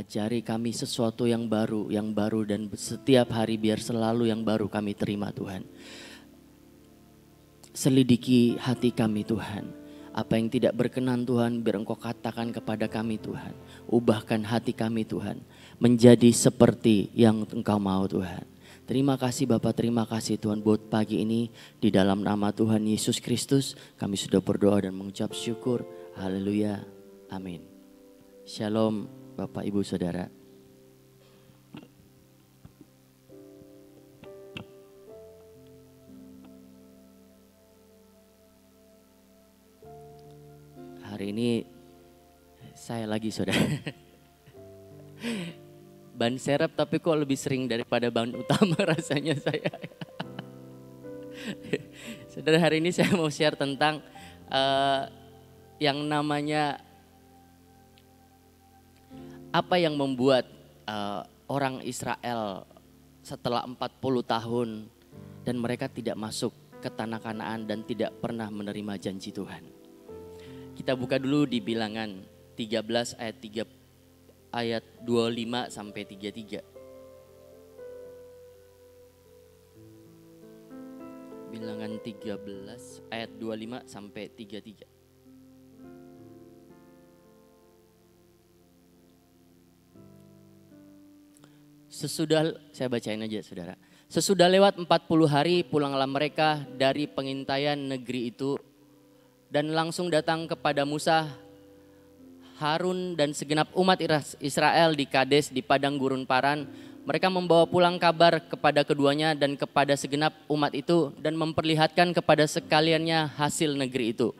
Ajari kami sesuatu yang baru dan setiap hari biar selalu yang baru kami terima Tuhan. Selidiki hati kami Tuhan. Apa yang tidak berkenan Tuhan biar Engkau katakan kepada kami Tuhan. Ubahkan hati kami Tuhan menjadi seperti yang Engkau mau Tuhan. Terima kasih Bapak, terima kasih Tuhan buat pagi ini. Di dalam nama Tuhan Yesus Kristus kami sudah berdoa dan mengucap syukur. Haleluya, amin. Shalom Bapak Ibu Saudara. Hari ini saya lagi saudara. Ban serep tapi kok lebih sering daripada ban utama rasanya saya. Saudara, hari ini saya mau share tentang yang namanya apa yang membuat orang Israel setelah 40 tahun dan mereka tidak masuk ke tanah Kanaan dan tidak pernah menerima janji Tuhan. Kita buka dulu di Bilangan 13 ayat 25 sampai 33. Bilangan 13 ayat 25 sampai 33. Saya bacain aja saudara. Sesudah lewat 40 hari pulanglah mereka dari pengintaian negeri itu dan langsung datang kepada Musa, Harun dan segenap umat Israel di Kades di padang gurun Paran. Mereka membawa pulang kabar kepada keduanya dan kepada segenap umat itu dan memperlihatkan kepada sekaliannya hasil negeri itu.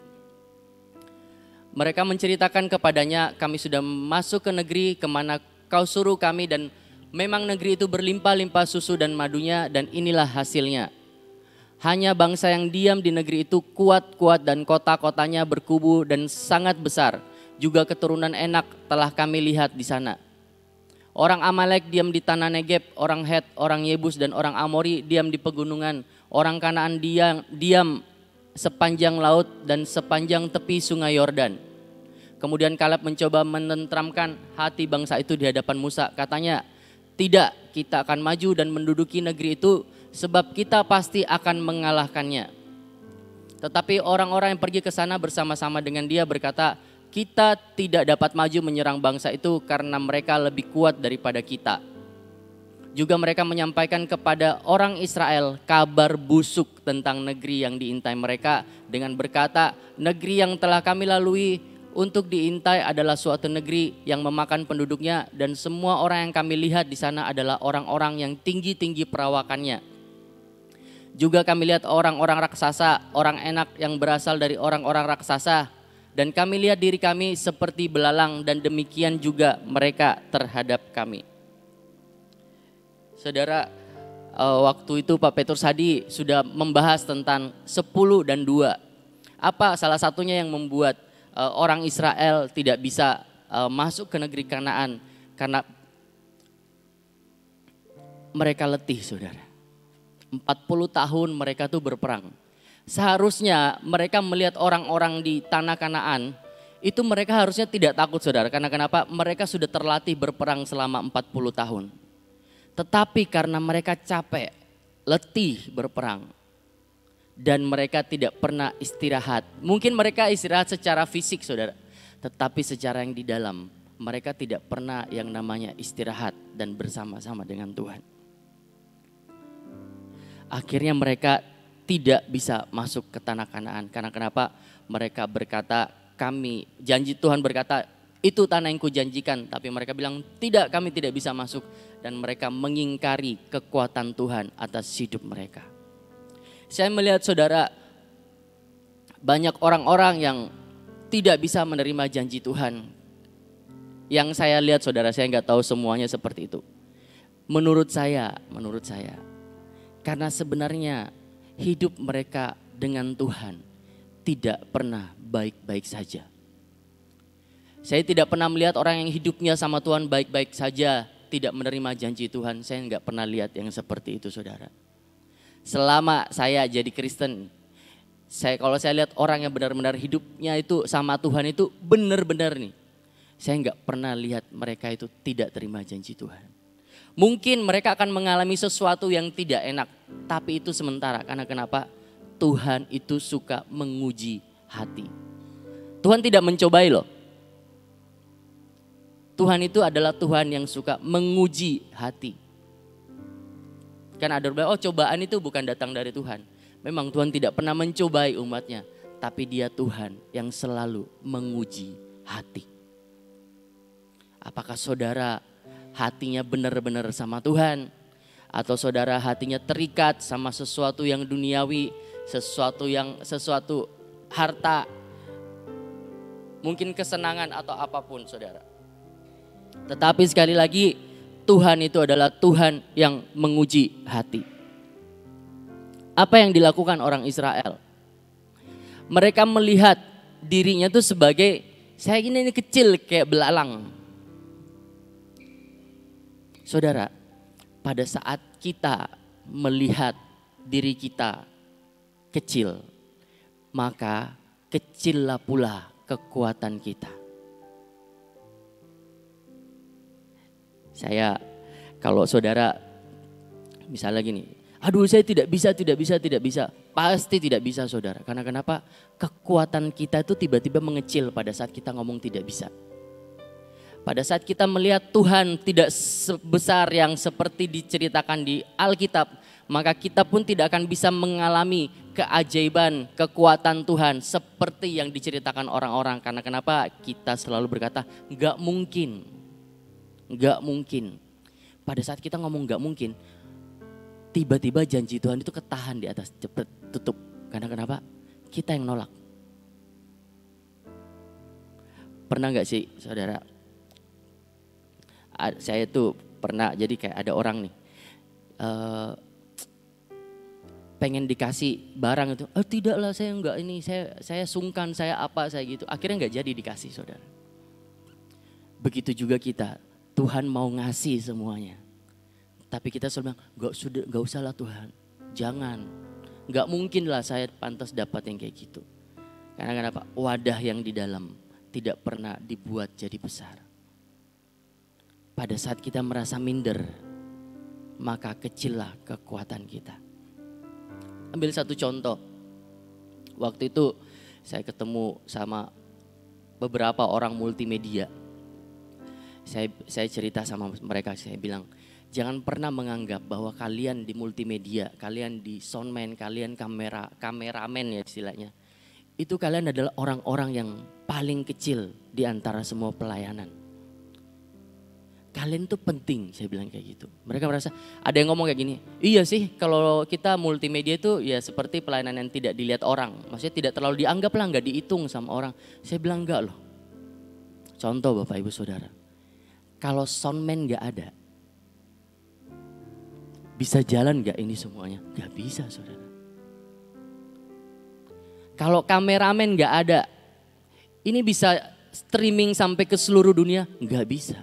Mereka menceritakan kepadanya, kami sudah masuk ke negeri kemana kau suruh kami dan memang negeri itu berlimpah-limpah susu dan madunya dan inilah hasilnya. Hanya bangsa yang diam di negeri itu kuat-kuat dan kota-kotanya berkubu dan sangat besar. Juga keturunan Enak telah kami lihat di sana. Orang Amalek diam di tanah Negeb, orang Het, orang Yebus dan orang Amori diam di pegunungan. Orang Kanaan diam sepanjang laut dan sepanjang tepi sungai Yordan. Kemudian Kaleb mencoba menenteramkan hati bangsa itu di hadapan Musa. Katanya, tidak, kita akan maju dan menduduki negeri itu sebab kita pasti akan mengalahkannya. Tetapi orang-orang yang pergi ke sana bersama-sama dengan dia berkata, kita tidak dapat maju menyerang bangsa itu karena mereka lebih kuat daripada kita. Juga mereka menyampaikan kepada orang Israel kabar busuk tentang negeri yang diintai mereka dengan berkata, negeri yang telah kami lalui untuk diintai adalah suatu negeri yang memakan penduduknya dan semua orang yang kami lihat di sana adalah orang-orang yang tinggi-tinggi perawakannya. Juga kami lihat orang-orang raksasa, orang Enak yang berasal dari orang-orang raksasa dan kami lihat diri kami seperti belalang dan demikian juga mereka terhadap kami. Saudara, waktu itu Pak Petrus Hadi sudah membahas tentang 10 dan 2. Apa salah satunya yang membuat orang Israel tidak bisa masuk ke negeri Kanaan karena mereka letih saudara. 40 tahun mereka tuh berperang. Seharusnya mereka melihat orang-orang di tanah Kanaan itu mereka harusnya tidak takut saudara. Karena kenapa? Mereka sudah terlatih berperang selama 40 tahun. Tetapi karena mereka capek, letih berperang. Dan mereka tidak pernah istirahat. Mungkin mereka istirahat secara fisik saudara. Tetapi secara yang di dalam mereka tidak pernah yang namanya istirahat dan bersama-sama dengan Tuhan. Akhirnya mereka tidak bisa masuk ke tanah Kanaan. Karena kenapa? Mereka berkata janji Tuhan berkata itu tanah yang kujanjikan. Tapi mereka bilang tidak, kami tidak bisa masuk. Dan mereka mengingkari kekuatan Tuhan atas hidup mereka. Saya melihat saudara, banyak orang-orang yang tidak bisa menerima janji Tuhan. Yang saya lihat saudara, saya nggak tahu semuanya seperti itu. Menurut saya, karena sebenarnya hidup mereka dengan Tuhan tidak pernah baik-baik saja. Saya tidak pernah melihat orang yang hidupnya sama Tuhan baik-baik saja, tidak menerima janji Tuhan. Saya nggak pernah lihat yang seperti itu saudara. Selama saya jadi Kristen, kalau saya lihat orang yang benar-benar hidupnya itu sama Tuhan itu benar-benar nih. saya nggak pernah lihat mereka itu tidak terima janji Tuhan. Mungkin mereka akan mengalami sesuatu yang tidak enak, tapi itu sementara. Karena kenapa? Tuhan itu suka menguji hati. Tuhan tidak mencobai loh. Tuhan itu adalah Tuhan yang suka menguji hati. Kan ada orang, oh cobaan itu bukan datang dari Tuhan. Memang Tuhan tidak pernah mencobai umatnya. Tapi dia Tuhan yang selalu menguji hati. Apakah saudara hatinya benar-benar sama Tuhan? Atau saudara hatinya terikat sama sesuatu yang duniawi, sesuatu harta, mungkin kesenangan atau apapun saudara. Tetapi sekali lagi Tuhan itu adalah Tuhan yang menguji hati. Apa yang dilakukan orang Israel? Mereka melihat dirinya itu sebagai, saya ini kecil kayak belalang. Saudara, pada saat kita melihat diri kita kecil, maka kecillah pula kekuatan kita. Saya, kalau saudara misalnya gini, aduh saya tidak bisa. Pasti tidak bisa saudara. Karena kenapa? Kekuatan kita itu tiba-tiba mengecil pada saat kita ngomong tidak bisa. Pada saat kita melihat Tuhan tidak sebesar yang seperti diceritakan di Alkitab, maka kita pun tidak akan bisa mengalami keajaiban, kekuatan Tuhan seperti yang diceritakan orang-orang. Karena kenapa? Kita selalu berkata, enggak mungkin. Enggak mungkin. Pada saat kita ngomong enggak mungkin, tiba-tiba janji Tuhan itu ketahan di atas, cepet tutup. Karena kenapa? Kita yang nolak. Pernah enggak sih saudara? Saya tuh pernah, jadi kayak ada orang nih. Pengen dikasih barang itu, tidaklah saya enggak ini, saya sungkan, saya apa, saya gitu. Akhirnya enggak jadi dikasih saudara. Begitu juga kita, Tuhan mau ngasih semuanya. Tapi kita selalu bilang, enggak usah lah Tuhan, jangan. Enggak mungkin lah saya pantas dapat yang kayak gitu. Karena kenapa? Wadah yang di dalam tidak pernah dibuat jadi besar. Pada saat kita merasa minder, maka kecillah kekuatan kita. Ambil satu contoh. Waktu itu saya ketemu sama beberapa orang multimedia. Saya cerita sama mereka, saya bilang, jangan pernah menganggap bahwa kalian di multimedia, kalian di soundman, kalian kameramen ya istilahnya. Itu kalian adalah orang-orang yang paling kecil di antara semua pelayanan. Kalian tuh penting, saya bilang kayak gitu. Mereka merasa, ada yang ngomong kayak gini, iya sih kalau kita multimedia itu ya seperti pelayanan yang tidak dilihat orang. Maksudnya tidak terlalu dianggap lah, gak dihitung sama orang. Saya bilang enggak loh. Contoh Bapak Ibu Saudara, kalau soundman gak ada, bisa jalan gak ini semuanya? Gak bisa saudara. Kalau kameramen gak ada, ini bisa streaming sampai ke seluruh dunia? Gak bisa.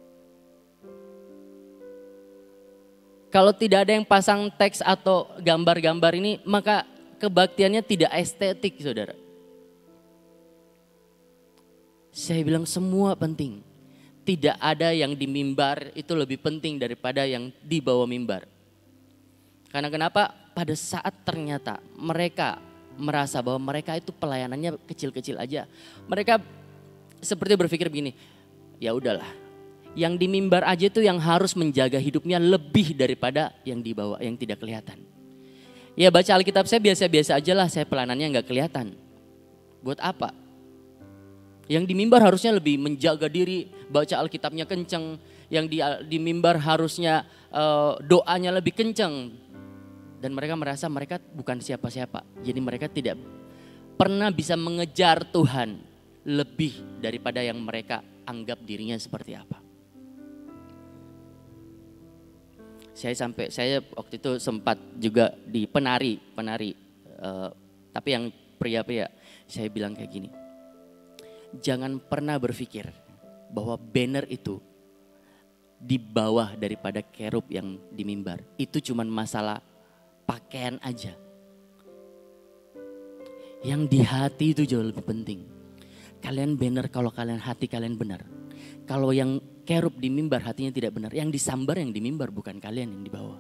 Kalau tidak ada yang pasang teks atau gambar-gambar ini, maka kebaktiannya tidak estetik saudara. Saya bilang semua penting. Tidak ada yang di mimbar itu lebih penting daripada yang di bawah mimbar. Karena kenapa? Pada saat ternyata mereka merasa bahwa mereka itu pelayanannya kecil-kecil aja. Mereka seperti berpikir begini, ya udahlah. Yang di mimbar aja itu yang harus menjaga hidupnya lebih daripada yang di bawah, yang tidak kelihatan. Ya baca Alkitab saya biasa-biasa aja lah, saya pelayanannya gak kelihatan. Buat apa? Yang di mimbar harusnya lebih menjaga diri, baca Alkitabnya kenceng. Yang di mimbar harusnya doanya lebih kenceng. Dan mereka merasa mereka bukan siapa-siapa. Jadi mereka tidak pernah bisa mengejar Tuhan lebih daripada yang mereka anggap dirinya seperti apa. Saya waktu itu sempat juga di penari, tapi yang pria-pria. Saya bilang kayak gini, jangan pernah berpikir bahwa banner itu di bawah daripada kerub yang di mimbar. Itu cuman masalah pakaian aja. Yang di hati itu jauh lebih penting. Kalian banner kalau kalian hati kalian benar. Kalau yang kerub di mimbar hatinya tidak benar, yang disambar yang di mimbar, bukan kalian yang di bawah.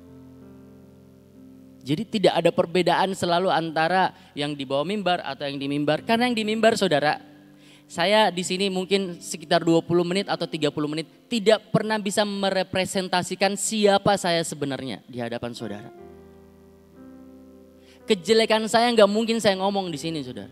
Jadi tidak ada perbedaan selalu antara yang di bawah mimbar atau yang di mimbar. Karena yang di mimbar saudara, saya di sini mungkin sekitar 20 menit atau 30 menit tidak pernah bisa merepresentasikan siapa saya sebenarnya di hadapan saudara. Kejelekan saya nggak mungkin saya ngomong di sini saudara.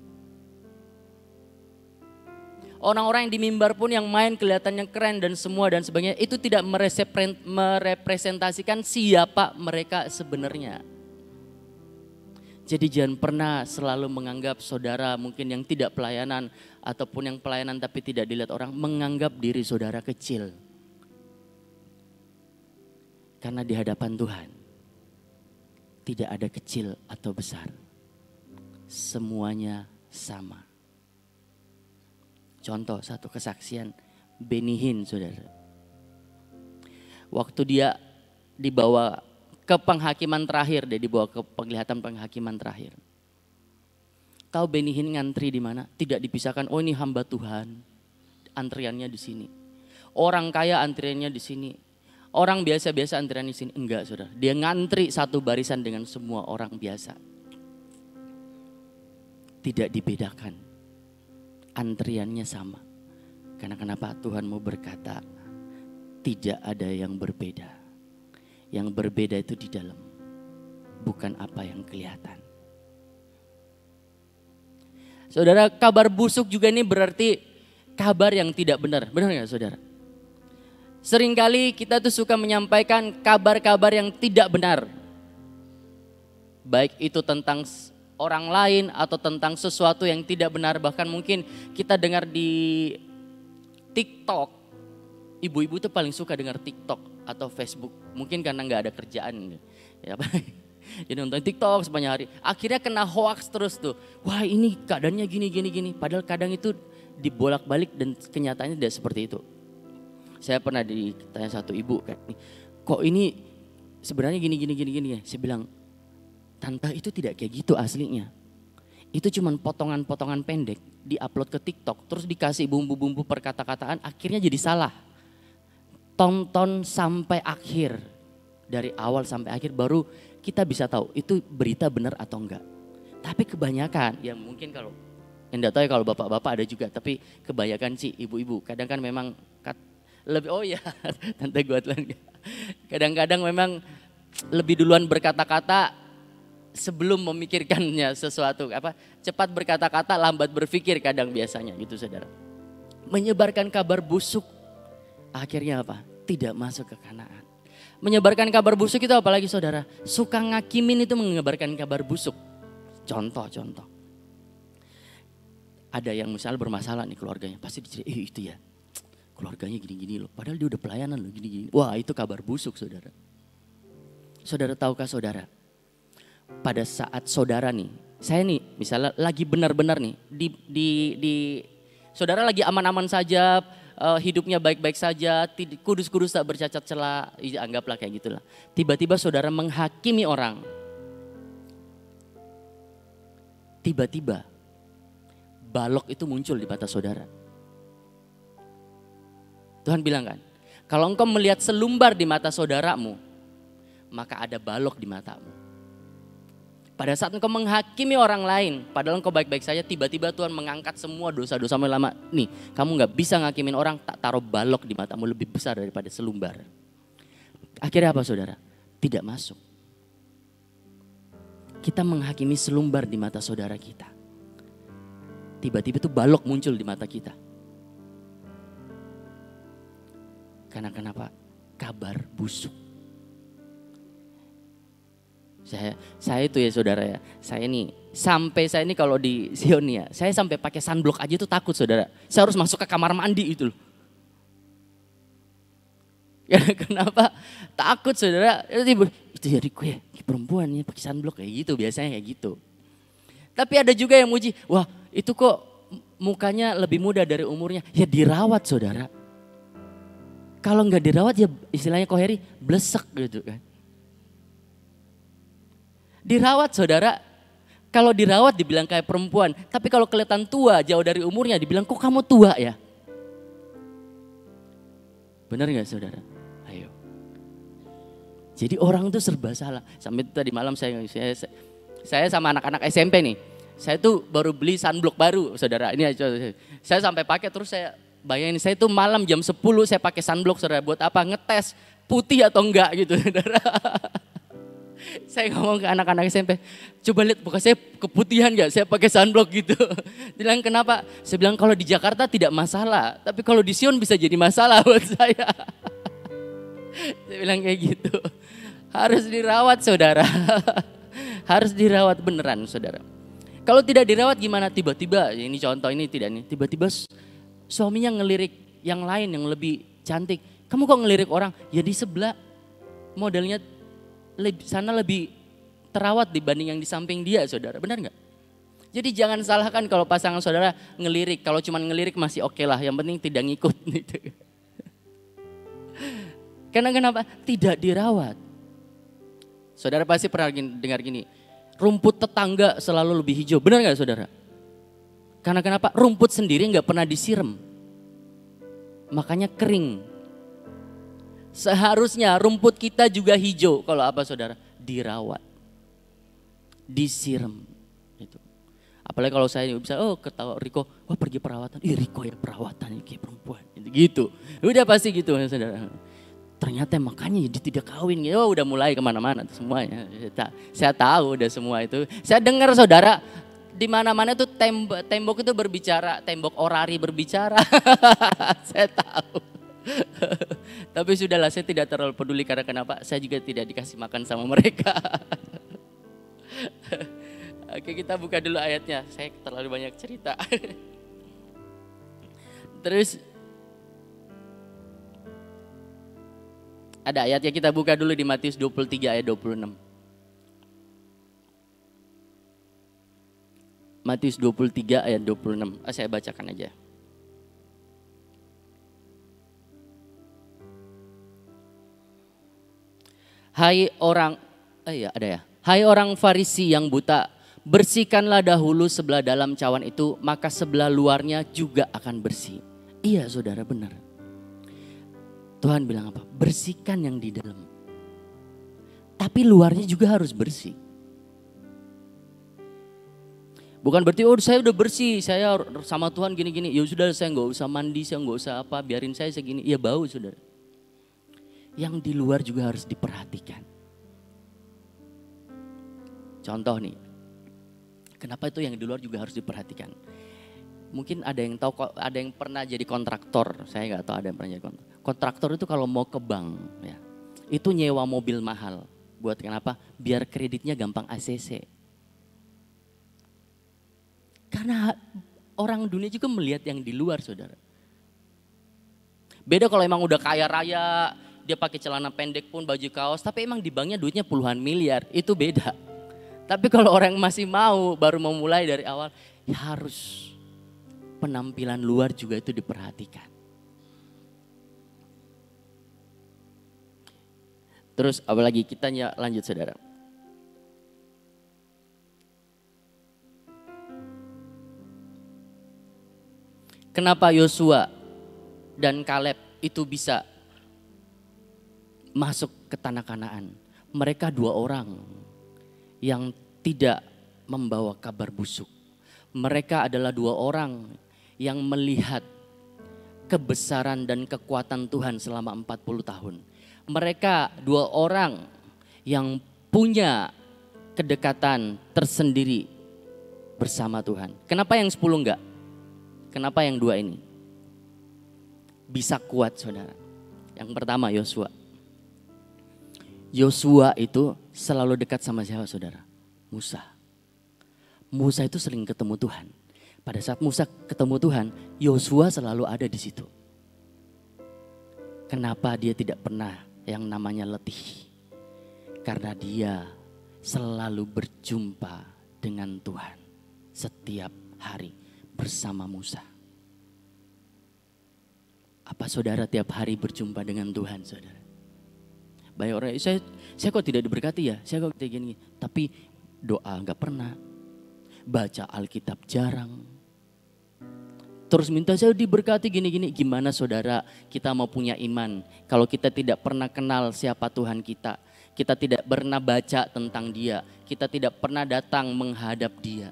Orang-orang yang di mimbar pun yang main kelihatannya keren dan semua dan sebagainya, itu tidak merepresentasikan siapa mereka sebenarnya. Jadi jangan pernah selalu menganggap saudara mungkin yang tidak pelayanan ataupun yang pelayanan tapi tidak dilihat orang, menganggap diri saudara kecil. Karena di hadapan Tuhan tidak ada kecil atau besar. Semuanya sama. Contoh satu kesaksian Benny Hinn saudara. Waktu dia dibawa ke penghakiman terakhir, dia dibawa ke penglihatan penghakiman terakhir. Tahu Benny Hinn ngantri di mana? Tidak dipisahkan, oh ini hamba Tuhan, antriannya di sini. Orang kaya antriannya di sini. Orang biasa-biasa antrian di sini. Enggak saudara, dia ngantri satu barisan dengan semua orang biasa. Tidak dibedakan. Antriannya sama. Karena kenapa? Tuhan mau berkata tidak ada yang berbeda. Yang berbeda itu di dalam, bukan apa yang kelihatan. Saudara, kabar busuk juga ini berarti kabar yang tidak benar. Benar nggak saudara? Seringkali kita tuh suka menyampaikan kabar-kabar yang tidak benar. Baik itu tentang orang lain atau tentang sesuatu yang tidak benar. Bahkan mungkin kita dengar di TikTok. Ibu-ibu tuh paling suka dengar TikTok atau Facebook. Mungkin karena gak ada kerjaan. Ya, jadi nonton TikTok sepanjang hari. Akhirnya kena hoax terus tuh. Wah ini keadaannya gini. Padahal kadang itu dibolak-balik dan kenyataannya tidak seperti itu. Saya pernah ditanya satu ibu. Kok ini sebenarnya gini. Saya bilang, tante itu tidak kayak gitu aslinya. Itu cuma potongan-potongan pendek diupload ke TikTok. Terus dikasih bumbu-bumbu perkata-kataan akhirnya jadi salah. Tonton sampai akhir. Dari awal sampai akhir baru kita bisa tahu itu berita benar atau enggak. Tapi kebanyakan, ya mungkin kalau, enggak tahu ya kalau bapak-bapak ada juga. Tapi kebanyakan sih ibu-ibu kadang kan memang lebih, oh ya tante gue kadang-kadang memang lebih duluan berkata-kata sebelum memikirkannya sesuatu. Cepat berkata-kata, lambat berpikir kadang biasanya gitu saudara. Menyebarkan kabar busuk, akhirnya apa? Tidak masuk ke Kanaan. Menyebarkan kabar busuk itu apalagi saudara? Suka ngakimin itu menyebarkan kabar busuk. Contoh. Ada yang misalnya bermasalah nih keluarganya, pasti diceritain, itu ya keluarganya gini-gini loh. Padahal dia udah pelayanan loh gini-gini. Wah itu kabar busuk saudara. Saudara tahukah saudara? Pada saat saudara nih, saya nih misalnya lagi benar-benar nih, saudara lagi aman-aman saja, hidupnya baik-baik saja, kudus-kudus tak bercacat celah, anggaplah kayak gitulah. Tiba-tiba saudara menghakimi orang. Tiba-tiba balok itu muncul di mata saudara. Tuhan bilang kan, kalau engkau melihat selumbar di mata saudaramu, maka ada balok di matamu. Pada saat engkau menghakimi orang lain, padahal engkau baik-baik saja, tiba-tiba Tuhan mengangkat semua dosa-dosamu lama. Nih, kamu gak bisa ngakimin orang, tak taruh balok di matamu lebih besar daripada selumbar. Akhirnya apa saudara? Tidak masuk. Kita menghakimi selumbar di mata saudara kita. Tiba-tiba itu balok muncul di mata kita. Karena kenapa? Kabar busuk. Saya itu ya saudara ya, saya ini kalau di Sion ya, saya sampai pakai sunblock aja tuh takut saudara. Saya harus masuk ke kamar mandi itu loh. Ya kenapa? Takut saudara. Itu ya Riko ya, perempuan ya pakai sunblock kayak gitu, biasanya kayak gitu. Tapi ada juga yang muji, wah itu kok mukanya lebih muda dari umurnya. Ya dirawat saudara. Kalau nggak dirawat ya istilahnya Koheri blesek gitu kan. Dirawat saudara, kalau dirawat dibilang kayak perempuan. Tapi kalau kelihatan tua jauh dari umurnya dibilang kok kamu tua ya. Benar nggak saudara? Ayo. Jadi orang itu serba salah. Sampai tadi malam saya sama anak-anak SMP nih. Saya tuh baru beli sunblock baru saudara. Ini aja. Saya sampai pakai terus saya bayangin saya tuh malam jam 10 saya pakai sunblock saudara. Buat apa? Ngetes putih atau enggak gitu saudara. Saya ngomong ke anak-anak SMP, coba lihat muka saya keputihan gak? Saya pakai sunblock gitu. Dia bilang kenapa? Saya bilang kalau di Jakarta tidak masalah, tapi kalau di Sion bisa jadi masalah buat saya. Saya bilang kayak gitu. Harus dirawat saudara. Harus dirawat beneran saudara. Kalau tidak dirawat gimana? Tiba-tiba, ini contoh ini tidak nih. Tiba-tiba suaminya ngelirik yang lain yang lebih cantik. Kamu kok ngelirik orang? Ya di sebelah modelnya sana lebih terawat dibanding yang di samping dia saudara, benar nggak? Jadi jangan salahkan kalau pasangan saudara ngelirik, kalau cuma ngelirik masih oke lah, yang penting tidak ngikut gitu. Karena kenapa? Tidak dirawat. Saudara pasti pernah dengar gini, rumput tetangga selalu lebih hijau, benar nggak saudara? Karena kenapa? Rumput sendiri nggak pernah disiram, makanya kering. Seharusnya rumput kita juga hijau. Kalau apa saudara? Dirawat. Disiram. Gitu. Apalagi kalau saya bisa, ketawa Riko, wah pergi perawatan. Ih Riko ya perawatan kayak perempuan. Gitu. Udah pasti gitu saudara. Ternyata makanya dia tidak kawin. Udah mulai kemana-mana semuanya. Saya tahu udah semua itu. Saya dengar saudara, di mana-mana itu tembok itu berbicara. Tembok orari berbicara. Saya tahu. Tapi sudahlah, saya tidak terlalu peduli karena kenapa? Saya juga tidak dikasih makan sama mereka. Oke, kita buka dulu ayatnya. Saya terlalu banyak cerita. Terus ada ayatnya, kita buka dulu di Matius 23 ayat 26. Matius 23 ayat 26. Saya bacakan aja. Hai orang Farisi yang buta, bersihkanlah dahulu sebelah dalam cawan itu, maka sebelah luarnya juga akan bersih. Iya saudara, benar. Tuhan bilang apa? Bersihkan yang di dalam. Tapi luarnya juga harus bersih. Bukan berarti saya udah bersih, saya sama Tuhan gini-gini. Ya sudah, saya nggak usah mandi, saya nggak usah apa, biarin saya segini. Ya bau saudara. Yang di luar juga harus diperhatikan. Contoh nih, kenapa itu yang di luar juga harus diperhatikan? Mungkin ada yang tahu, ada yang pernah jadi kontraktor. Saya nggak tahu ada yang pernah jadi kontraktor. Kontraktor itu kalau mau ke bank, ya, itu nyewa mobil mahal. Buat kenapa? Biar kreditnya gampang ACC. Karena orang dunia juga melihat yang di luar, saudara. Beda kalau emang udah kaya raya, dia pakai celana pendek pun, baju kaos, tapi emang di banknya duitnya puluhan miliar, itu beda. Tapi kalau orang masih mau, baru mau mulai dari awal, ya harus penampilan luar juga itu diperhatikan. Terus apalagi kita lanjut saudara. Kenapa Yosua dan Kaleb itu bisa masuk ke tanah Kanaan? Mereka dua orang yang tidak membawa kabar busuk. Mereka adalah dua orang yang melihat kebesaran dan kekuatan Tuhan selama 40 tahun. Mereka dua orang yang punya kedekatan tersendiri bersama Tuhan. Kenapa yang 10 enggak? Kenapa yang 2 ini bisa kuat saudara? Yang pertama Yosua. Yosua itu selalu dekat sama siapa saudara? Musa. Musa itu sering ketemu Tuhan. Pada saat Musa ketemu Tuhan, Yosua selalu ada di situ. Kenapa dia tidak pernah yang namanya letih? Karena dia selalu berjumpa dengan Tuhan setiap hari bersama Musa. Apa saudara tiap hari berjumpa dengan Tuhan saudara? Banyak orang, saya kok tidak diberkati ya, saya kok tidak gini. Tapi doa gak pernah, baca Alkitab jarang. terus minta saya diberkati gini-gini. Gimana saudara kita mau punya iman kalau kita tidak pernah kenal siapa Tuhan kita. Kita tidak pernah baca tentang Dia. Kita tidak pernah datang menghadap Dia.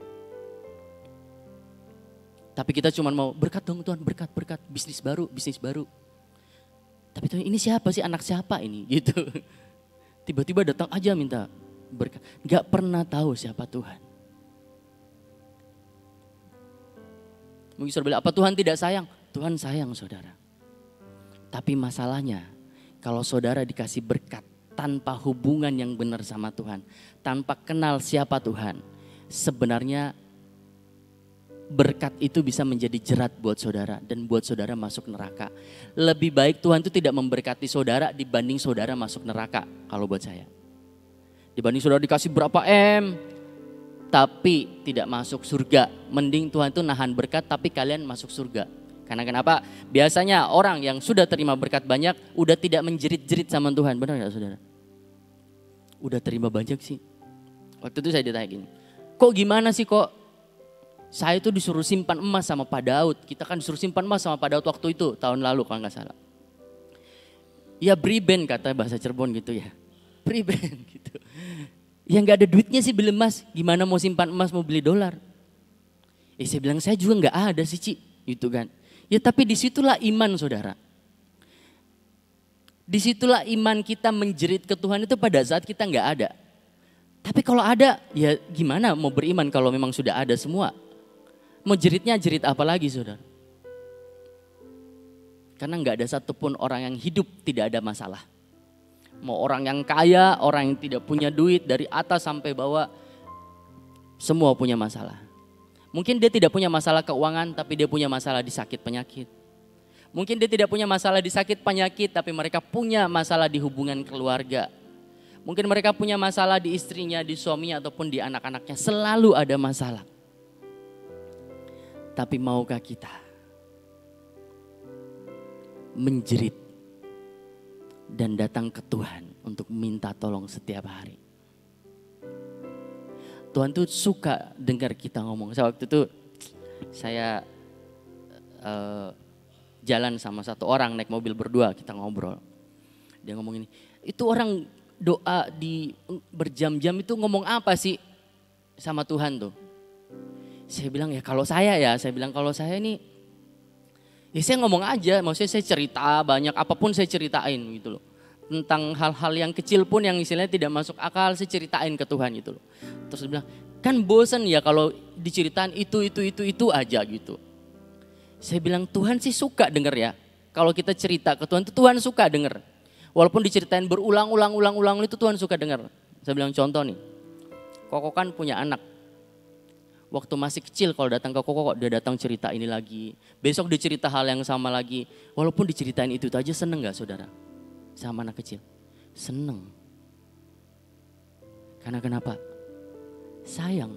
Tapi kita cuma mau berkat dong Tuhan, berkat, bisnis baru. Tapi Tuhan ini siapa sih, anak siapa ini gitu. Tiba-tiba datang aja minta berkat. Gak pernah tahu siapa Tuhan. Mungkin saudara bilang, apa Tuhan tidak sayang? Tuhan sayang saudara. Tapi masalahnya kalau saudara dikasih berkat tanpa hubungan yang benar sama Tuhan, tanpa kenal siapa Tuhan, sebenarnya berkat itu bisa menjadi jerat buat saudara dan buat saudara masuk neraka. Lebih baik Tuhan itu tidak memberkati saudara dibanding saudara masuk neraka kalau buat saya. Dibanding saudara dikasih berapa M tapi tidak masuk surga. Mending Tuhan itu nahan berkat tapi kalian masuk surga. Karena kenapa? Biasanya orang yang sudah terima berkat banyak udah tidak menjerit-jerit sama Tuhan. Benar gak saudara? Udah terima banyak sih. Waktu itu saya ditanya gini, kok gimana sih kok saya itu disuruh simpan emas sama Pak Daud. Kita kan disuruh simpan emas sama Pak Daud waktu itu, tahun lalu kalau gak salah. Ya briben kata bahasa Cirebon gitu ya. Briben gitu. Ya gak ada duitnya sih beli emas. Gimana mau simpan emas mau beli dolar. Saya bilang saya juga gak ada sih Ci. Gitu kan. Ya tapi disitulah iman saudara. Disitulah iman kita menjerit ke Tuhan itu pada saat kita gak ada. Tapi kalau ada ya gimana mau beriman kalau memang sudah ada semua. Mau jeritnya jerit apa lagi saudara. Karena gak ada satupun orang yang hidup tidak ada masalah. Mau orang yang kaya, orang yang tidak punya duit dari atas sampai bawah. Semua punya masalah. Mungkin dia tidak punya masalah keuangan tapi dia punya masalah di sakit penyakit. Mungkin dia tidak punya masalah di sakit penyakit tapi mereka punya masalah di hubungan keluarga. Mungkin mereka punya masalah di istrinya, di suaminya ataupun di anak-anaknya. Selalu ada masalah. Tapi maukah kita menjerit dan datang ke Tuhan untuk minta tolong setiap hari? Tuhan tuh suka dengar kita ngomong. Waktu itu saya jalan sama satu orang naik mobil berdua, kita ngobrol. Dia ngomong ini, itu orang doa di berjam-jam itu ngomong apa sih sama Tuhan tuh? Saya bilang kalau saya ini, ya saya ngomong aja, maksudnya saya cerita banyak, apapun saya ceritain gitu loh. Tentang hal-hal yang kecil pun yang istilahnya tidak masuk akal, saya ceritain ke Tuhan gitu loh. Terus dia bilang, kan bosan ya kalau diceritain itu aja gitu. Saya bilang Tuhan sih suka denger ya. Kalau kita cerita ke Tuhan, Tuhan suka denger. Walaupun diceritain berulang-ulang itu Tuhan suka denger. Saya bilang contoh nih, Koko kan punya anak. Waktu masih kecil kalau datang ke Koko, dia datang cerita ini lagi. Besok dia cerita hal yang sama lagi. Walaupun diceritain itu aja seneng gak saudara? Sama anak kecil, seneng. Karena kenapa? Sayang.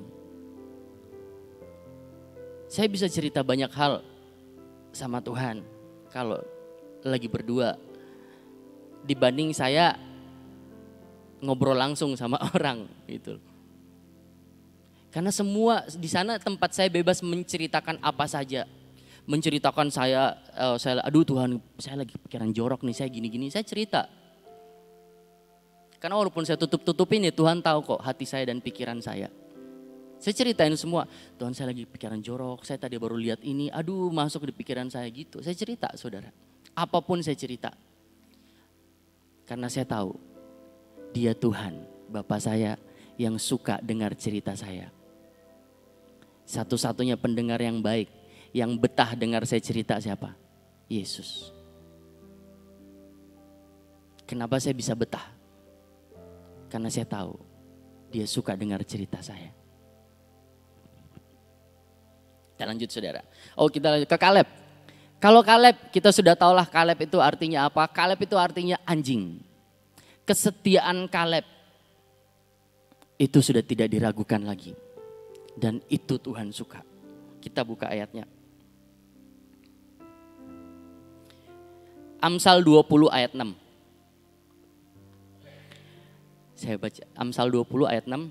Saya bisa cerita banyak hal sama Tuhan kalau lagi berdua dibanding saya ngobrol langsung sama orang gitu. Karena semua di sana tempat saya bebas menceritakan apa saja. Menceritakan saya aduh Tuhan saya lagi pikiran jorok nih, saya gini-gini, saya cerita. Karena walaupun saya tutup-tutupin ya Tuhan tahu kok hati saya dan pikiran saya. Saya ceritain semua, Tuhan saya lagi pikiran jorok, saya tadi baru lihat ini, aduh masuk di pikiran saya gitu. Saya cerita saudara, apapun saya cerita. Karena saya tahu dia Tuhan, Bapa saya yang suka dengar cerita saya. Satu-satunya pendengar yang baik, yang betah dengar saya cerita siapa? Yesus. Kenapa saya bisa betah? Karena saya tahu dia suka dengar cerita saya. Kita lanjut saudara. Kita lanjut ke Kaleb. Kalau Kaleb kita sudah tahulah Kaleb itu artinya apa? Kaleb itu artinya anjing. Kesetiaan Kaleb itu sudah tidak diragukan lagi. Dan itu Tuhan suka. Kita buka ayatnya. Amsal 20 ayat 6. Saya baca Amsal 20 ayat 6.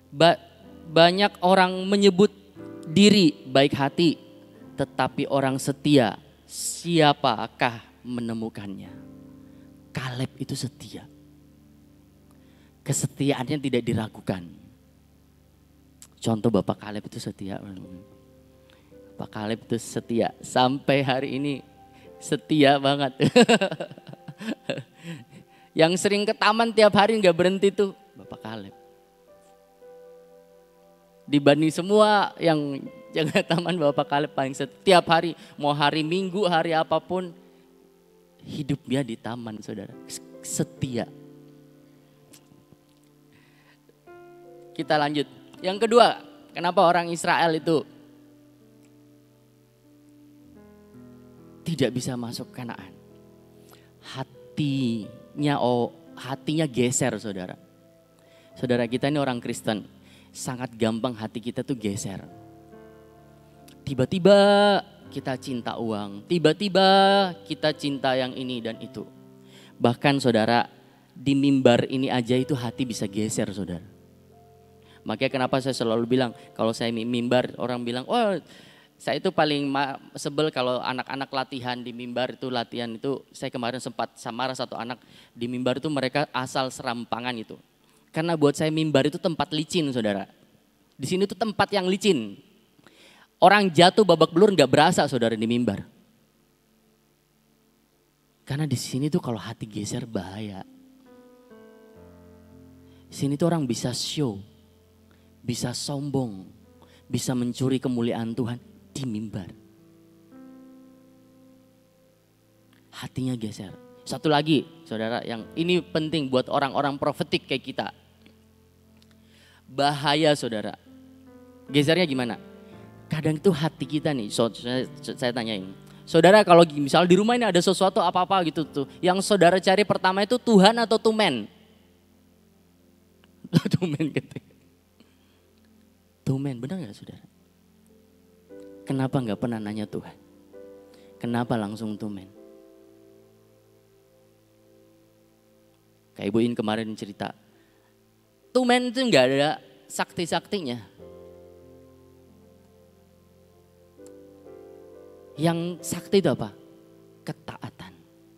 Banyak orang menyebut diri baik hati, tetapi orang setia siapakah menemukannya? Kaleb itu setia. Kesetiaannya tidak diragukan. Contoh Bapak Kaleb itu setia. Bapak Kaleb itu setia. Sampai hari ini setia banget. Yang sering ke taman tiap hari gak berhenti tuh Bapak Kaleb. Dibanding semua yang jaga taman, Bapak Kaleb paling setiap hari. Mau hari Minggu, hari apapun. Hidupnya di taman, saudara. Setia. Kita lanjut. Yang kedua, kenapa orang Israel itu tidak bisa masuk Kanaan? Hatinya geser, saudara. Saudara kita ini orang Kristen, sangat gampang hati kita tuh geser. Tiba-tiba kita cinta uang, tiba-tiba kita cinta yang ini dan itu. Bahkan saudara, di mimbar ini aja itu hati bisa geser, saudara. Makanya kenapa saya selalu bilang, kalau saya mimbar orang bilang, oh saya itu paling sebel kalau anak-anak latihan di mimbar itu latihan itu. Saya kemarin sempat marah satu anak di mimbar itu, mereka asal serampangan itu. Karena buat saya mimbar itu tempat licin, saudara. Di sini tuh tempat yang licin. Orang jatuh babak belur nggak berasa, saudara, di mimbar. Karena di sini tuh kalau hati geser bahaya. Di sini tuh orang bisa show, bisa sombong, bisa mencuri kemuliaan Tuhan di mimbar. Hatinya geser. Satu lagi, saudara, yang ini penting buat orang-orang profetik kayak kita. Bahaya, saudara. Gesernya gimana? Kadang itu hati kita nih, saya tanyain. Saudara, kalau misal di rumah ini ada sesuatu apa-apa gitu tuh, yang saudara cari pertama itu Tuhan atau tumen? Tumen gitu. Tumen, benar gak, saudara? Kenapa gak pernah nanya Tuhan? Kenapa langsung tumen? Kayak Ibu In kemarin cerita, tumen itu gak ada sakti-saktinya. Yang sakti itu apa? Ketaatan.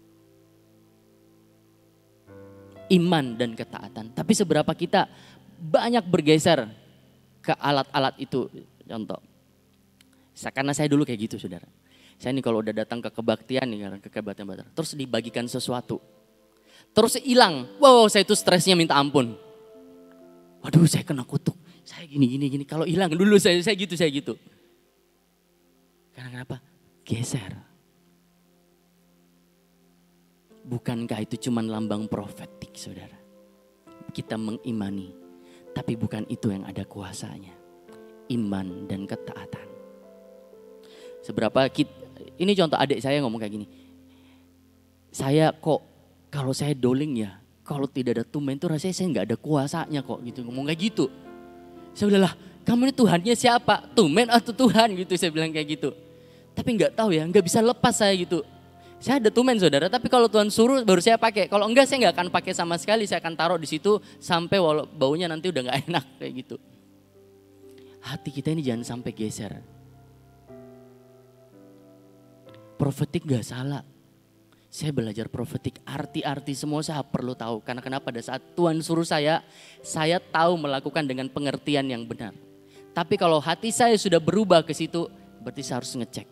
Iman dan ketaatan. Tapi seberapa kita banyak bergeser ke alat-alat itu. Contoh, karena saya dulu kayak gitu, saudara. Saya nih kalau udah datang ke kebaktian nih, ke kebaktian, terus dibagikan sesuatu, terus hilang. Wow, saya itu stresnya minta ampun. Waduh, saya kena kutuk. Saya gini. Kalau hilang dulu saya gitu. Karena kenapa? Geser. Bukankah itu cuma lambang profetik, saudara? Kita mengimani. Tapi bukan itu yang ada kuasanya. Iman dan ketaatan. Ini contoh adik saya ngomong kayak gini. Saya kok kalau saya doling ya, kalau tidak ada tumen itu rasanya saya nggak ada kuasanya kok gitu. Ngomong kayak gitu. Saya bilang lah, kamu ini Tuhannya siapa? Tumen atau Tuhan gitu, saya bilang kayak gitu. Tapi nggak tahu ya, nggak bisa lepas saya gitu. Saya ada tumen, saudara, tapi kalau Tuhan suruh baru saya pakai. Kalau enggak saya nggak akan pakai sama sekali. Saya akan taruh di situ sampai baunya nanti udah nggak enak kayak gitu. Hati kita ini jangan sampai geser. Profetik gak salah. Saya belajar profetik, arti-arti semua saya perlu tahu. Karena kenapa? Pada saat Tuhan suruh saya tahu melakukan dengan pengertian yang benar. Tapi kalau hati saya sudah berubah ke situ, berarti saya harus ngecek.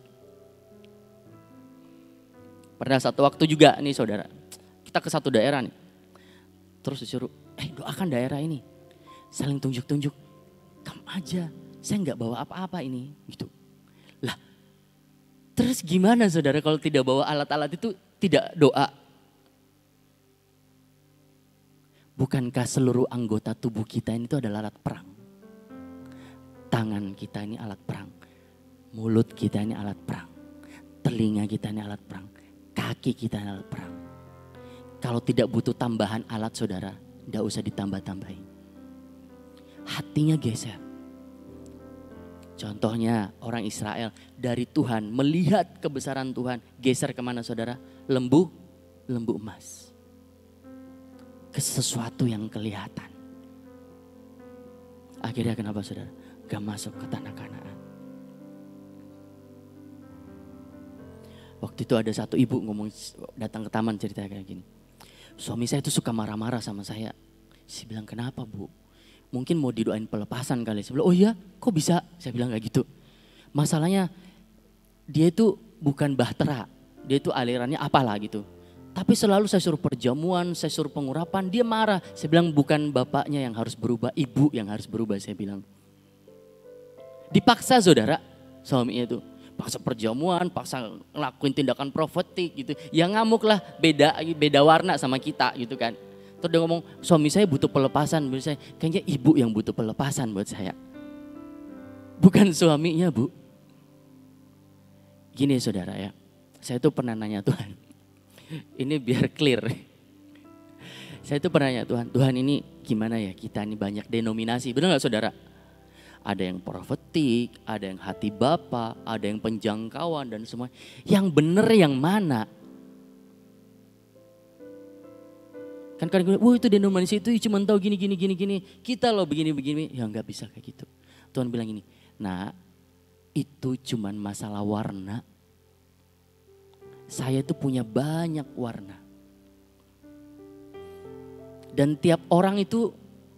Pernah satu waktu juga nih, saudara, kita ke satu daerah nih. Terus disuruh, doakan daerah ini. Saling tunjuk-tunjuk, kamu aja, saya nggak bawa apa-apa ini. Gitu. Lah, terus gimana, saudara, kalau tidak bawa alat-alat itu tidak doa? Bukankah seluruh anggota tubuh kita ini itu adalah alat perang? Tangan kita ini alat perang. Mulut kita ini alat perang. Telinga kita ini alat perang. Kaki kita ini alat perang. Kalau tidak butuh tambahan alat, saudara, tidak usah ditambah-tambahin. Hatinya geser. Contohnya orang Israel dari Tuhan melihat kebesaran Tuhan, geser kemana, saudara? Lembu emas. Ke sesuatu yang kelihatan. Akhirnya kenapa saudara? Gak masuk ke tanah Kanaan. Waktu itu ada satu ibu ngomong, datang ke taman cerita kayak gini. Suami saya itu suka marah-marah sama saya. Saya bilang, kenapa bu? Mungkin mau didoain pelepasan kali. Saya bilang, oh iya kok bisa? Saya bilang kayak gitu. Masalahnya dia itu bukan bahtera. Dia itu alirannya apalah gitu. Tapi selalu saya suruh perjamuan, saya suruh pengurapan, dia marah. Saya bilang bukan bapaknya yang harus berubah, ibu yang harus berubah, saya bilang. Dipaksa saudara, suaminya itu. Paksa perjamuan, paksa ngelakuin tindakan profetik gitu. Ya ngamuk lah, beda warna sama kita gitu kan. Terus dia ngomong, suami saya butuh pelepasan. Menurut saya, kayaknya ibu yang butuh pelepasan buat saya. Bukan suaminya bu. Gini saudara ya, saya tuh pernah nanya Tuhan. Ini biar clear. Saya tuh pernah nanya Tuhan ini gimana ya, kita ini banyak denominasi, benar gak saudara? Ada yang profetik, ada yang hati Bapa, ada yang penjangkauan dan semua. Yang benar yang mana? Kan kadang-kadang, itu denominasi itu cuma tahu gini. Kita loh begini. Ya nggak bisa kayak gitu. Tuhan bilang ini, nah itu cuma masalah warna. Saya itu punya banyak warna. Dan tiap orang itu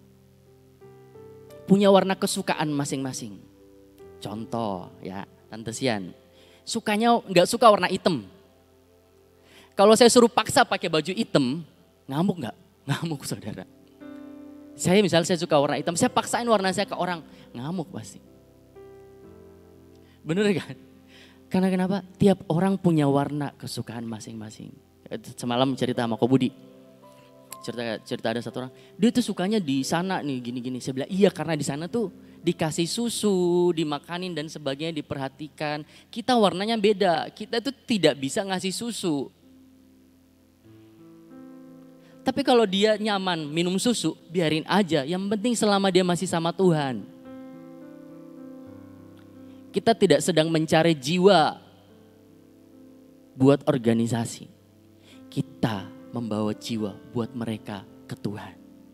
punya warna kesukaan masing-masing. Contoh ya, Tante Sian. Sukanya nggak suka warna hitam. Kalau saya suruh paksa pakai baju hitam, ngamuk nggak? Ngamuk saudara. Misalnya saya suka warna hitam, saya paksain warna saya ke orang, ngamuk pasti. Bener kan? Karena kenapa? Tiap orang punya warna kesukaan masing-masing. Semalam cerita sama Ko Budi. Cerita ada satu orang, dia tuh sukanya di sana nih gini-gini. Saya bilang, iya karena di sana tuh dikasih susu, dimakanin dan sebagainya, diperhatikan. Kita warnanya beda, kita tuh tidak bisa ngasih susu. Tapi kalau dia nyaman minum susu, biarin aja. Yang penting selama dia masih sama Tuhan. Kita tidak sedang mencari jiwa buat organisasi. Kita membawa jiwa buat mereka ke Tuhan.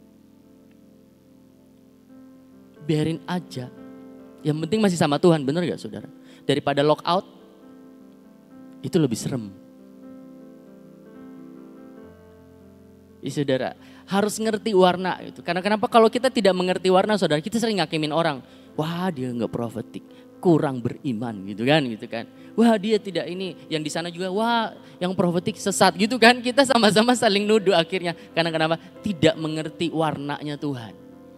Biarin aja. Yang penting masih sama Tuhan, benar gak saudara? Daripada lock out, itu lebih serem. Saudara, harus ngerti warna itu. Karena kenapa kalau kita tidak mengerti warna saudara, kita sering ngakimin orang. Wah dia gak profetik, kurang beriman gitu kan. Wah dia tidak ini, yang di sana juga wah yang profetik sesat gitu kan. Kita sama-sama saling nuduh akhirnya. Karena kenapa? Tidak mengerti warnanya Tuhan.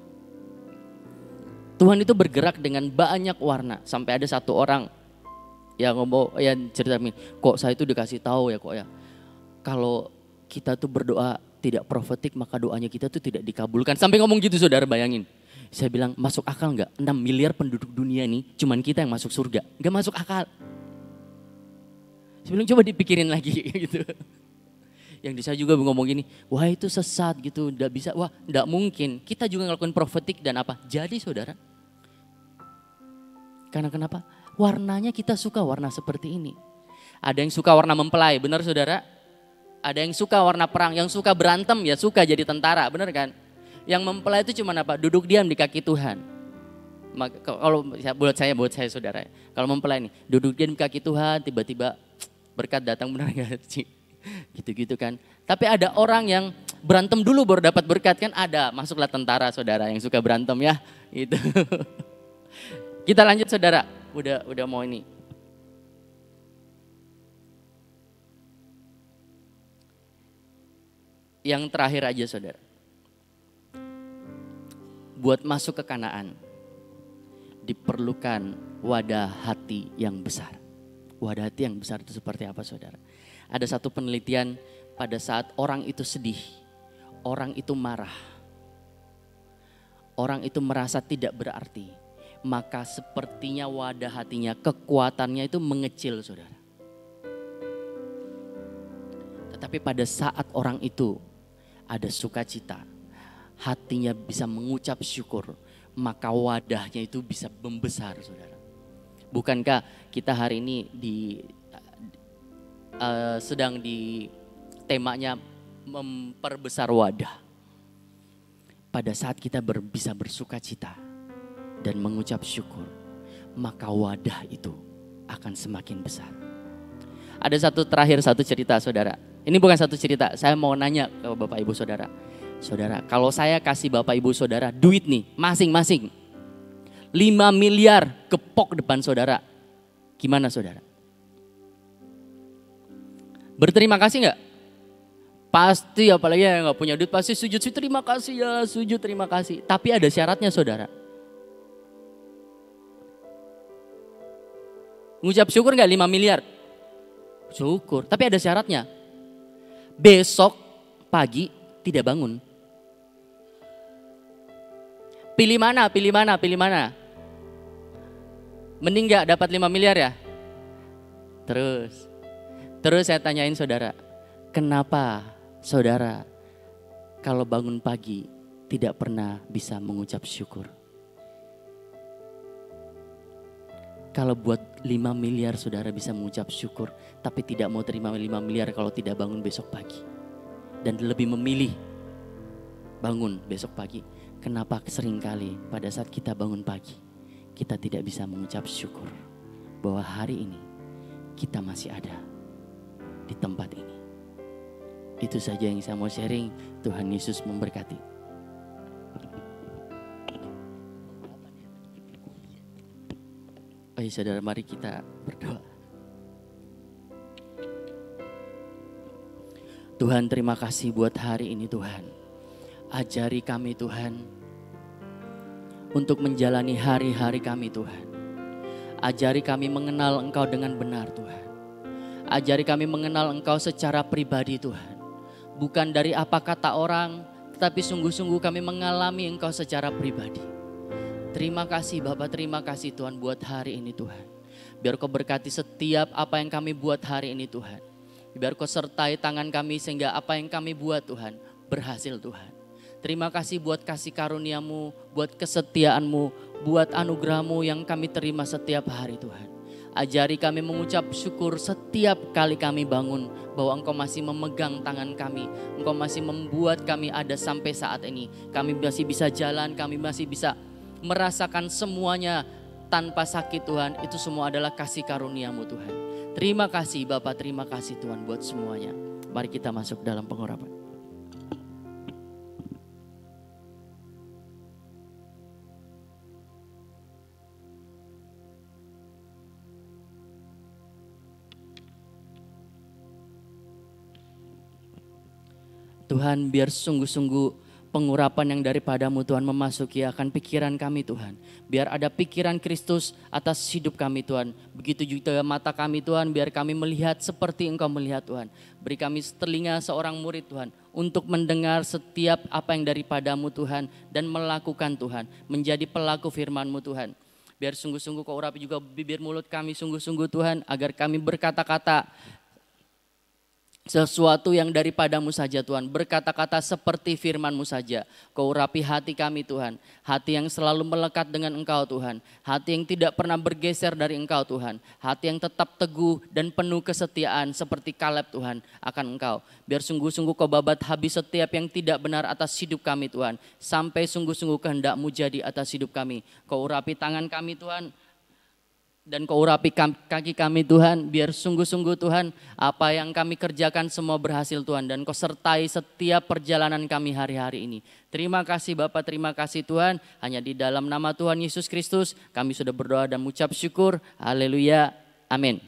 Tuhan itu bergerak dengan banyak warna. Sampai ada satu orang yang ngomong, yang cerita, kok saya itu dikasih tahu ya kok ya. Kalau kita tuh berdoa tidak profetik maka doanya kita tuh tidak dikabulkan. Sampai ngomong gitu saudara, bayangin. Saya bilang masuk akal gak? 6 miliar penduduk dunia nih cuman kita yang masuk surga. Gak masuk akal. Saya bilang coba dipikirin lagi gitu. Yang di saya juga ngomong gini, wah itu sesat gitu, gak bisa. Wah gak mungkin, kita juga ngelakuin profetik dan apa. Jadi saudara, karena kenapa? Warnanya kita suka warna seperti ini. Ada yang suka warna mempelai, benar saudara? Ada yang suka warna perang, yang suka berantem ya suka jadi tentara, benar kan? Yang mempelai itu cuma apa? Duduk diam di kaki Tuhan. Kalau buat saya saudara, kalau mempelai nih, duduk diam di kaki Tuhan, tiba-tiba berkat datang, benar gak sih? Gitu-gitu kan. Tapi ada orang yang berantem dulu baru dapat berkat kan, ada. Masuklah tentara saudara yang suka berantem ya. Itu. Kita lanjut saudara. Udah mau ini. Yang terakhir aja saudara. Buat masuk ke Kanaan diperlukan wadah hati yang besar. Wadah hati yang besar itu seperti apa saudara? Ada satu penelitian pada saat orang itu sedih, orang itu marah, orang itu merasa tidak berarti, maka sepertinya wadah hatinya, kekuatannya itu mengecil saudara. Tetapi pada saat orang itu ada sukacita, hatinya bisa mengucap syukur, maka wadahnya itu bisa membesar saudara. Bukankah kita hari ini sedang di temanya memperbesar wadah. Pada saat kita bisa bersukacita, dan mengucap syukur, maka wadah itu akan semakin besar. Ada satu cerita saudara. Ini bukan satu cerita, saya mau nanya ke Bapak Ibu Saudara. Saudara, kalau saya kasih Bapak Ibu Saudara duit nih, masing-masing 5 miliar kepok depan saudara, gimana saudara? Berterima kasih nggak? Pasti, apalagi yang nggak punya duit pasti sujud terima kasih ya, sujud terima kasih. Tapi ada syaratnya saudara. Ngucap syukur nggak 5 miliar? Syukur, tapi ada syaratnya. Besok pagi tidak bangun. Pilih mana, pilih mana, pilih mana? Mending nggak dapat 5 miliar ya? Terus saya tanyain saudara, kenapa saudara kalau bangun pagi tidak pernah bisa mengucap syukur? Kalau buat 5 miliar saudara bisa mengucap syukur, tapi tidak mau terima 5 miliar kalau tidak bangun besok pagi. Dan lebih memilih bangun besok pagi. Kenapa seringkali pada saat kita bangun pagi, kita tidak bisa mengucap syukur bahwa hari ini kita masih ada di tempat ini. Itu saja yang saya mau sharing. Tuhan Yesus memberkati. Oh ya saudara, mari kita berdoa. Tuhan, terima kasih buat hari ini Tuhan. Ajari kami Tuhan untuk menjalani hari-hari kami Tuhan. Ajari kami mengenal Engkau dengan benar Tuhan. Ajari kami mengenal Engkau secara pribadi Tuhan. Bukan dari apa kata orang, tetapi sungguh-sungguh kami mengalami Engkau secara pribadi. Terima kasih Bapak, terima kasih Tuhan buat hari ini Tuhan. Biar Kau berkati setiap apa yang kami buat hari ini Tuhan. Biar Kau sertai tangan kami sehingga apa yang kami buat Tuhan berhasil Tuhan. Terima kasih buat kasih karunia-Mu, buat kesetiaan-Mu, buat anugerah-Mu yang kami terima setiap hari Tuhan. Ajari kami mengucap syukur setiap kali kami bangun bahwa Engkau masih memegang tangan kami. Engkau masih membuat kami ada sampai saat ini. Kami masih bisa jalan, kami masih bisa merasakan semuanya tanpa sakit Tuhan. Itu semua adalah kasih karunia-Mu Tuhan. Terima kasih Bapak, terima kasih Tuhan buat semuanya. Mari kita masuk dalam pengurapan. Tuhan, biar sungguh-sungguh pengurapan yang daripada-Mu Tuhan memasuki akan pikiran kami Tuhan. Biar ada pikiran Kristus atas hidup kami Tuhan. Begitu juga mata kami Tuhan, biar kami melihat seperti Engkau melihat Tuhan. Beri kami telinga seorang murid Tuhan, untuk mendengar setiap apa yang daripada-Mu Tuhan dan melakukan Tuhan. Menjadi pelaku firman-Mu Tuhan. Biar sungguh-sungguh Kau urapi juga bibir mulut kami sungguh-sungguh Tuhan, agar kami berkata-kata sesuatu yang daripada-Mu saja Tuhan. Berkata-kata seperti firman-Mu saja. Kau urapi hati kami Tuhan. Hati yang selalu melekat dengan Engkau Tuhan. Hati yang tidak pernah bergeser dari Engkau Tuhan. Hati yang tetap teguh dan penuh kesetiaan seperti Kaleb Tuhan akan Engkau. Biar sungguh-sungguh Kau babat habis setiap yang tidak benar atas hidup kami Tuhan. Sampai sungguh-sungguh kehendak-Mu jadi atas hidup kami. Kau urapi tangan kami Tuhan. Dan Kau urapi kaki kami Tuhan, biar sungguh-sungguh Tuhan apa yang kami kerjakan semua berhasil Tuhan. Dan Kau sertai setiap perjalanan kami hari-hari ini. Terima kasih Bapak, terima kasih Tuhan. Hanya di dalam nama Tuhan Yesus Kristus kami sudah berdoa dan mengucap syukur. Haleluya, amin.